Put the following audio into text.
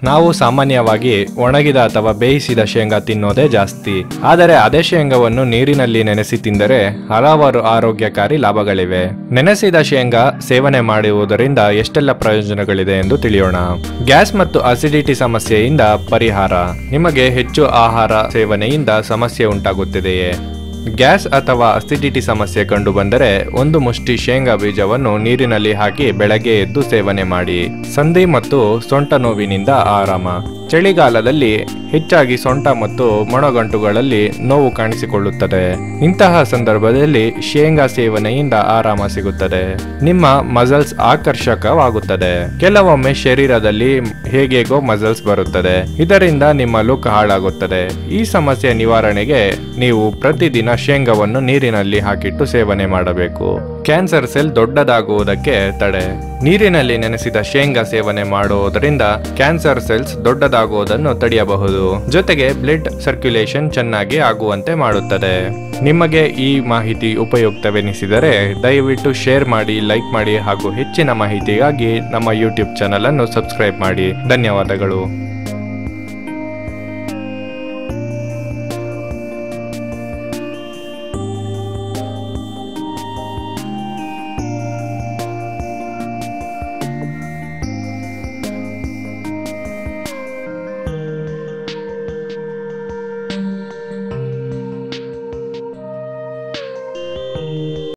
ನಾವು ಸಾಮಾನ್ಯವಾಗಿ ಒಣಗಿದ ಅಥವಾ ಬೇಯಿಸಿದ ಶೇಂಗಾ ತಿನ್ನೋದೇ ಜಾಸ್ತಿ. ಆದರೆ ಅದೇ ಶೇಂಗಾವನ್ನು ನೀರಿನಲ್ಲಿ ನೆನೆಸಿ ತಿಂದರೆ ಹಲವಾರು ಆರೋಗ್ಯಕಾರಿ ಲಾಭಗಳಿವೆ. ನೆನೆಸಿದ ಶೇಂಗಾ ಸೇವನೆ ಮಾಡುವುದರಿಂದ ಎಷ್ಟೆಲ್ಲ ಪ್ರಯೋಜನಗಳಿದೆ ಎಂದು ತಿಳಿಯೋಣ. ಗ್ಯಾಸ್ ಮತ್ತು ಅಸಿಡಿಟಿ ಸಮಸ್ಯೆಯಿಂದ ಪರಿಹಾರ. ನಿಮಗೆ ಹೆಚ್ಚು ಆಹಾರ ಸೇವನೆಯಿಂದ ಸಮಸ್ಯೆ ಉಂಟಾಗುತ್ತಿದೆಯೇ? ಗ್ಯಾಸ್ ಅಥವಾ ಅಸಿಡಿಟಿ ಸಮಸ್ಯೆ ಕಂಡು ಬಂದರೆ ಒಂದು ಮುಷ್ಟಿ ಶೇಂಗಾ ಬೀಜವನ್ನು ನೀರಿನಲ್ಲಿ ಹಾಕಿ ಬೆಳಗ್ಗೆ ಎದ್ದು ಸೇವನೆ ಮಾಡಿ. ಸಂಧಿ ಮತ್ತು ಸೊಂಟ ನೋವಿನಿಂದ ಆರಾಮ. ಚಳಿಗಾಲದಲ್ಲಿ ಹೆಚ್ಚಾಗಿ ಸೊಂಟ ಮತ್ತು ಮೊಣಗಂಟುಗಳಲ್ಲಿ ನೋವು ಕಾಣಿಸಿಕೊಳ್ಳುತ್ತದೆ. ಇಂತಹ ಸಂದರ್ಭದಲ್ಲಿ ಶೇಂಗಾ ಸೇವನೆಯಿಂದ ಆರಾಮ ಸಿಗುತ್ತದೆ. ನಿಮ್ಮ ಮಸಲ್ಸ್ ಆಕರ್ಷಕವಾಗುತ್ತದೆ. ಕೆಲವೊಮ್ಮೆ ಶರೀರದಲ್ಲಿ ಹೇಗೇಗೋ ಮಸಲ್ಸ್ ಬರುತ್ತದೆ. ಇದರಿಂದ ನಿಮ್ಮ ಲುಕ್ ಹಾಳಾಗುತ್ತದೆ. ಈ ಸಮಸ್ಯೆ ನಿವಾರಣೆಗೆ ನೀವು ಪ್ರತಿದಿನ ಶೇಂಗಾವನ್ನು ನೀರಿನಲ್ಲಿ ಹಾಕಿಟ್ಟು ಸೇವನೆ ಮಾಡಬೇಕು. ಕ್ಯಾನ್ಸರ್ ಸೆಲ್ ದೊಡ್ಡದಾಗುವುದಕ್ಕೆ ತಡೆ. ನೀರಿನಲ್ಲಿ ನೆನೆಸಿದ ಶೇಂಗಾ ಸೇವನೆ ಮಾಡುವುದರಿಂದ ಕ್ಯಾನ್ಸರ್ ಸೆಲ್ಸ್ ದೊಡ್ಡದಾಗುವುದನ್ನು ತಡೆಯಬಹುದು. ಜೊತೆಗೆ ಬ್ಲಡ್ ಸರ್ಕ್ಯುಲೇಷನ್ ಚೆನ್ನಾಗಿ ಆಗುವಂತೆ ಮಾಡುತ್ತದೆ. ನಿಮಗೆ ಈ ಮಾಹಿತಿ ಉಪಯುಕ್ತವೆನಿಸಿದರೆ ದಯವಿಟ್ಟು ಶೇರ್ ಮಾಡಿ, ಲೈಕ್ ಮಾಡಿ ಹಾಗೂ ಹೆಚ್ಚಿನ ಮಾಹಿತಿಗಾಗಿ ನಮ್ಮ ಯೂಟ್ಯೂಬ್ ಚಾನಲ್ ಅನ್ನು ಸಬ್ಸ್ಕ್ರೈಬ್ ಮಾಡಿ. ಧನ್ಯವಾದಗಳು.